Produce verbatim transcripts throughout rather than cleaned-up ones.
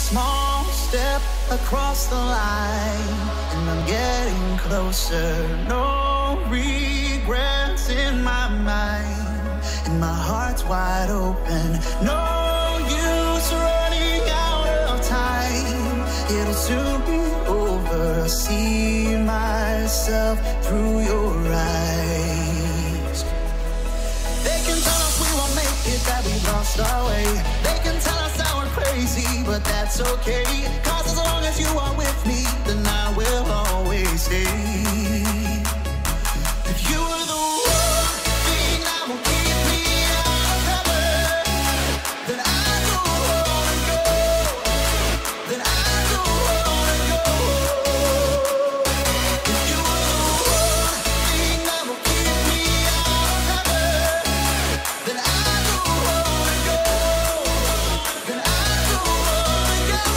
small step across the line, and I'm getting closer. No regrets in my mind, and my heart's wide open. No use running out of time, it'll soon be over. See myself through your eyes. They can tell us we won't make it, that we lost our way. They can tell us that we're crazy, but that's okay. Cause as long as you are with me, then I will always stay. If you were the one thing that will keep me out of heaven, then I don't wanna go, then I don't wanna go. If you were the one thing that will keep me out of heaven, then I don't wanna go, then I don't wanna go.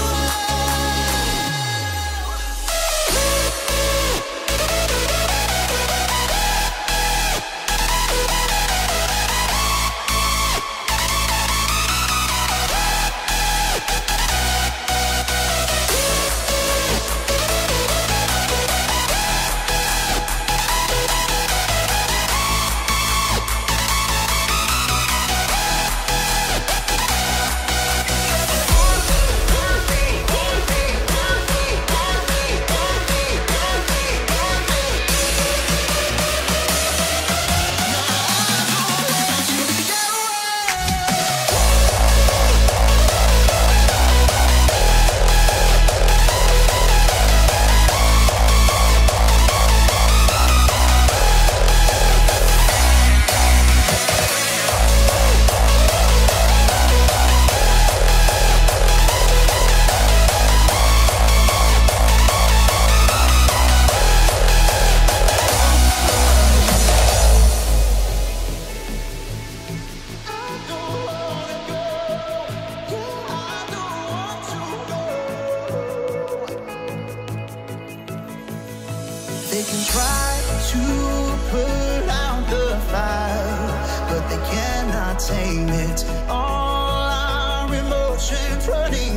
They can try to put out the fire, but they cannot tame it. All our emotions running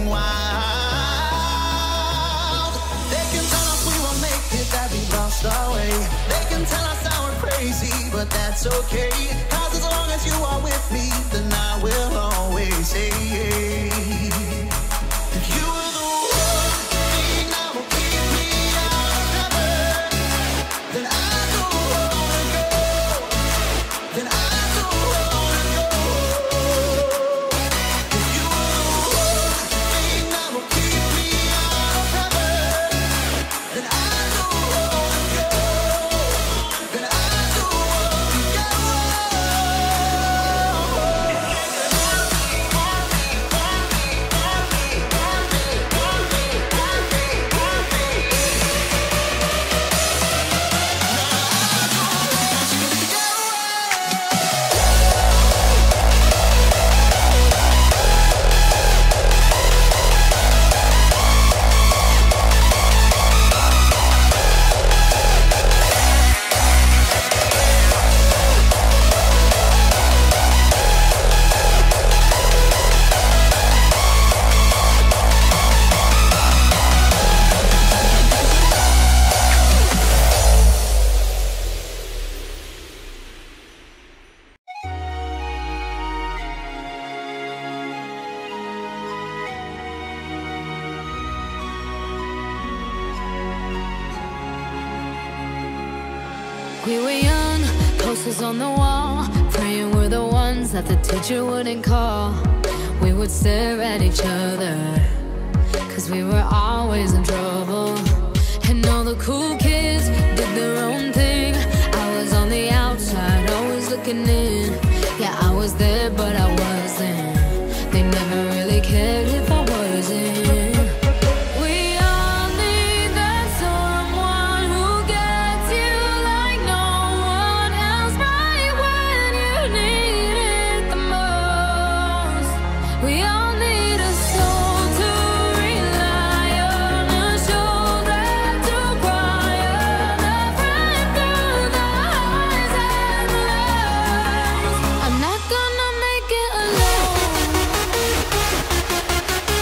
wild. They can tell us we won't make it, that we lost our way. They can tell us that we're crazy, but that's okay. Cause as long as you are with me, then I will always stay. If you were the one thing that will keep me out of heaven, then I don't wanna go, then I don't wanna go. If you were the one thing that will keep me out of heaven, then I don't wanna go, then I don't wanna go. We were young, posters on the wall, praying we're the ones that the teacher wouldn't call. We would stare at each other, cause we were always in trouble. And all the cool kids did their own thing. I was on the outside, always looking in. Yeah, I was there, but I wasn't. They never really cared if I wasn't. I'm not gonna make it alone.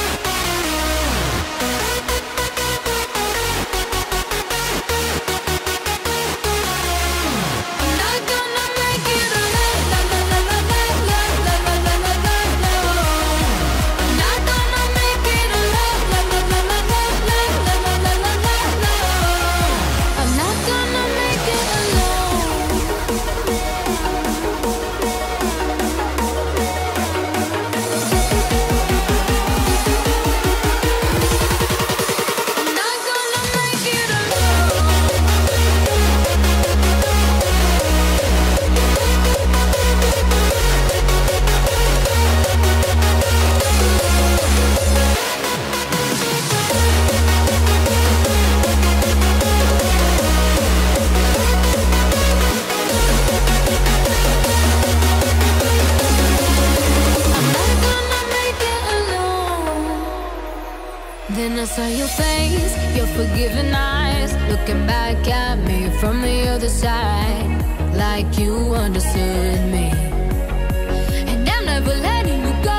Then I saw your face, your forgiving eyes, looking back at me from the other side, like you understood me. And I'm never letting you go.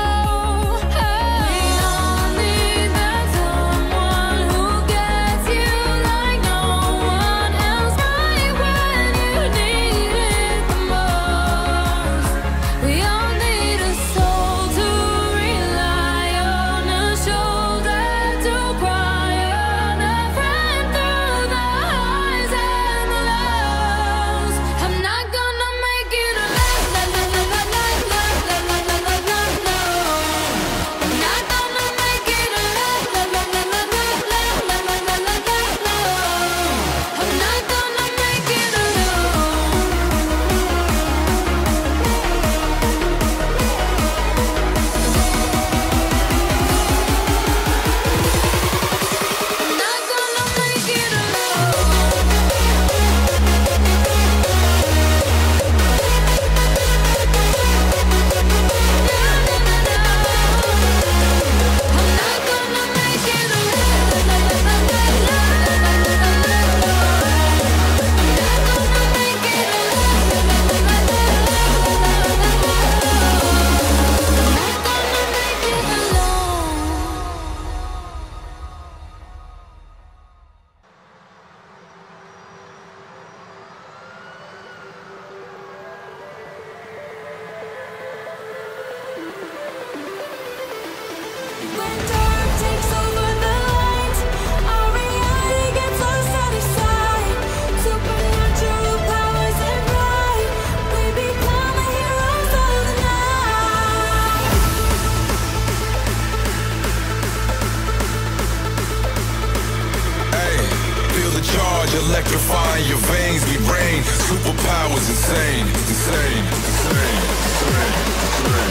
Electrifying your veins, we reign. Superpowers insane, insane, insane, insane,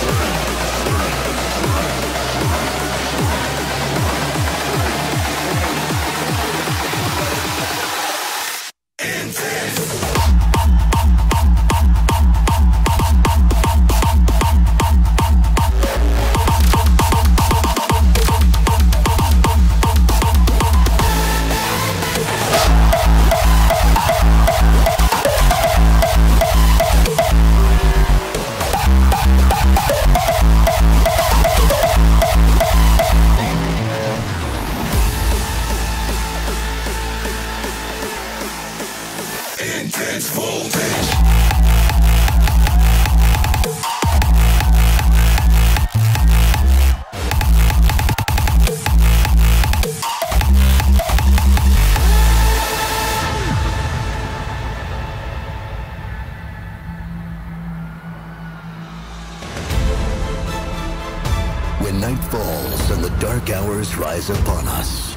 intense voltage. When night falls and the dark hours rise upon us,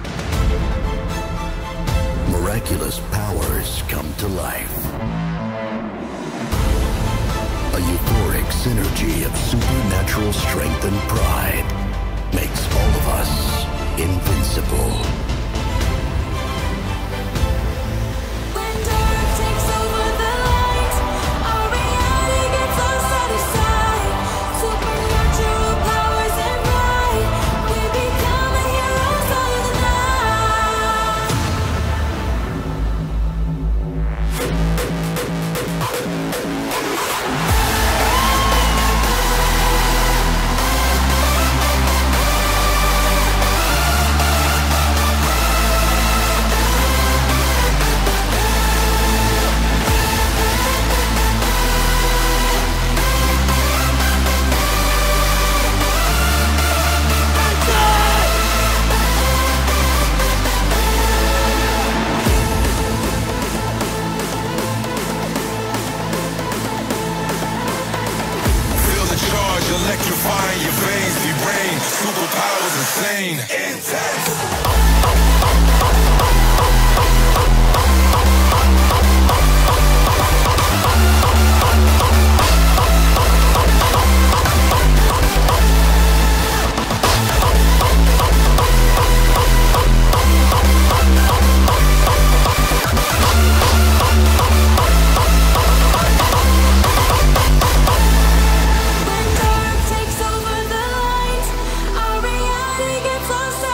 miraculous powers come to life. A euphoric synergy of supernatural strength and pride makes all of us invincible. When dark takes over the light, our reality gets on other side. Supernatural powers and pride, we become the heroes of the night. Electrifying your veins, we reign. Superpowers insane, intense. When dark takes over the light, our reality gets lost